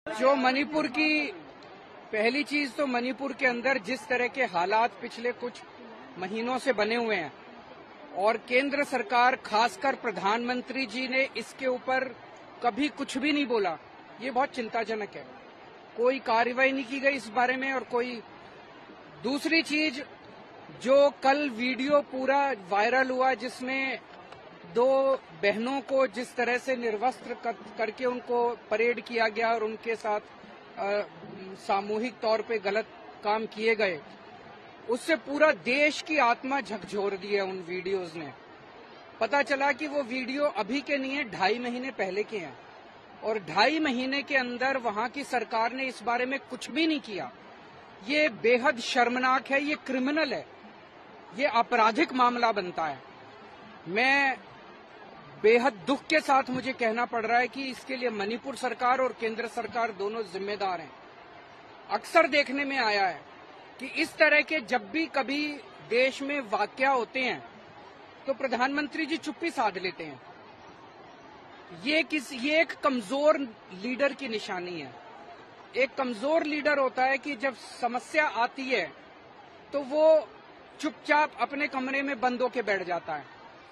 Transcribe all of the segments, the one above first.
जो मणिपुर की पहली चीज तो मणिपुर के अंदर जिस तरह के हालात पिछले कुछ महीनों से बने हुए हैं और केंद्र सरकार खासकर प्रधानमंत्री जी ने इसके ऊपर कभी कुछ भी नहीं बोला, ये बहुत चिंताजनक है। कोई कार्रवाई नहीं की गई इस बारे में। और कोई दूसरी चीज, जो कल वीडियो पूरा वायरल हुआ जिसमें दो बहनों को जिस तरह से निर्वस्त्र करके उनको परेड किया गया और उनके साथ सामूहिक तौर पे गलत काम किए गए, उससे पूरा देश की आत्मा झकझोर दी है उन वीडियोज ने। पता चला कि वो वीडियो अभी के नहीं है, 2.5 महीने पहले के हैं और 2.5 महीने के अंदर वहां की सरकार ने इस बारे में कुछ भी नहीं किया। ये बेहद शर्मनाक है, ये क्रिमिनल है, ये आपराधिक मामला बनता है। मैं बेहद दुख के साथ मुझे कहना पड़ रहा है कि इसके लिए मणिपुर सरकार और केंद्र सरकार दोनों जिम्मेदार हैं। अक्सर देखने में आया है कि इस तरह के जब भी कभी देश में वाकया होते हैं तो प्रधानमंत्री जी चुप्पी साध लेते हैं। ये एक कमजोर लीडर की निशानी है। एक कमजोर लीडर होता है कि जब समस्या आती है तो वो चुपचाप अपने कमरे में बंद होके बैठ जाता है।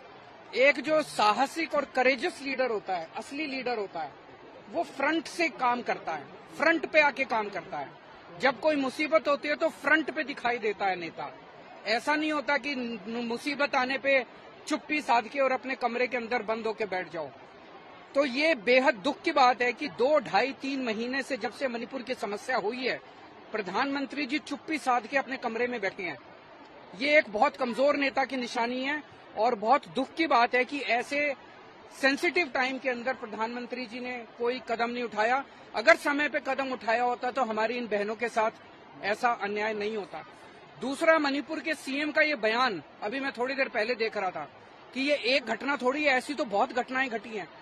एक जो साहसिक और करेजस लीडर होता है, असली लीडर होता है, वो फ्रंट से काम करता है, फ्रंट पे आके काम करता है। जब कोई मुसीबत होती है तो फ्रंट पे दिखाई देता है नेता। ऐसा नहीं होता कि मुसीबत आने पे चुप्पी साध के और अपने कमरे के अंदर बंद होके बैठ जाओ। तो ये बेहद दुख की बात है कि 2, 2.5, 3 महीने से जब से मणिपुर की समस्या हुई है, प्रधानमंत्री जी चुप्पी साध के अपने कमरे में बैठे हैं। ये एक बहुत कमजोर नेता की निशानी है और बहुत दुख की बात है कि ऐसे सेंसिटिव टाइम के अंदर प्रधानमंत्री जी ने कोई कदम नहीं उठाया। अगर समय पे कदम उठाया होता तो हमारी इन बहनों के साथ ऐसा अन्याय नहीं होता। दूसरा, मणिपुर के सीएम का ये बयान अभी मैं थोड़ी देर पहले देख रहा था कि ये एक घटना थोड़ी है, ऐसी तो बहुत घटनाएं घटी हैं।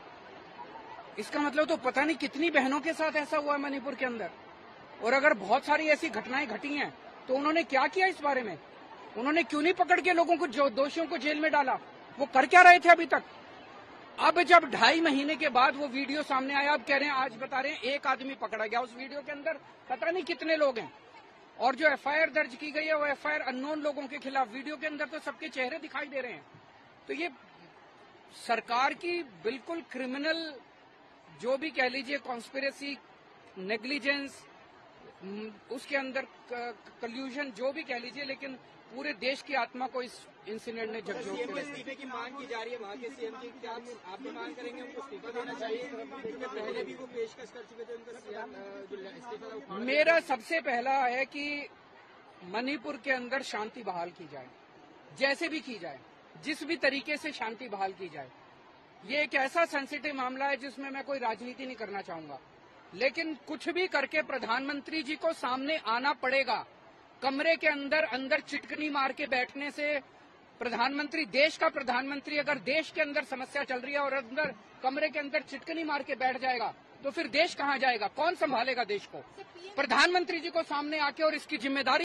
इसका मतलब तो पता नहीं कितनी बहनों के साथ ऐसा हुआ है मणिपुर के अंदर। और अगर बहुत सारी ऐसी घटनाएं घटी हैं तो उन्होंने क्या किया इस बारे में? उन्होंने क्यों नहीं पकड़ के लोगों को, जो दोषियों को जेल में डाला? वो कर क्या रहे थे अभी तक? अब जब 2.5 महीने के बाद वो वीडियो सामने आया, अब कह रहे हैं, आज बता रहे हैं एक आदमी पकड़ा गया। उस वीडियो के अंदर पता नहीं कितने लोग हैं। और जो एफआईआर दर्ज की गई है वो एफआईआर अननोन लोगों के खिलाफ। वीडियो के अंदर तो सबके चेहरे दिखाई दे रहे हैं। तो ये सरकार की बिल्कुल क्रिमिनल, जो भी कह लीजिए, कॉन्स्पिरेसी, नेग्लिजेंस, उसके अंदर कल्यूजन, जो भी कह लीजिए, लेकिन पूरे देश की आत्मा को इस इंसिडेंट ने झकझोर के इस्तीफे की मांग की जा रही है वहाँ के सीएम की। क्या आप भी मांग करेंगे उनको इस्तीफा देना चाहिए? क्योंकि पहले भी वो पेशकश कर चुके थे उनका इस्तीफा। मेरा सबसे पहला है कि मणिपुर के अंदर शांति बहाल की जाए, जैसे भी की जाए, जिस भी तरीके से शांति बहाल की जाए। ये एक ऐसा सेंसिटिव मामला है जिसमें मैं कोई राजनीति नहीं करना चाहूंगा, लेकिन कुछ भी करके प्रधानमंत्री जी को सामने आना पड़ेगा। कमरे के अंदर चिटकनी मार के बैठने से प्रधानमंत्री, देश का प्रधानमंत्री, अगर देश के अंदर समस्या चल रही है और अंदर कमरे के अंदर चिटकनी मार के बैठ जाएगा तो फिर देश कहाँ जाएगा? कौन संभालेगा देश को? प्रधानमंत्री जी को सामने आके और इसकी जिम्मेदारी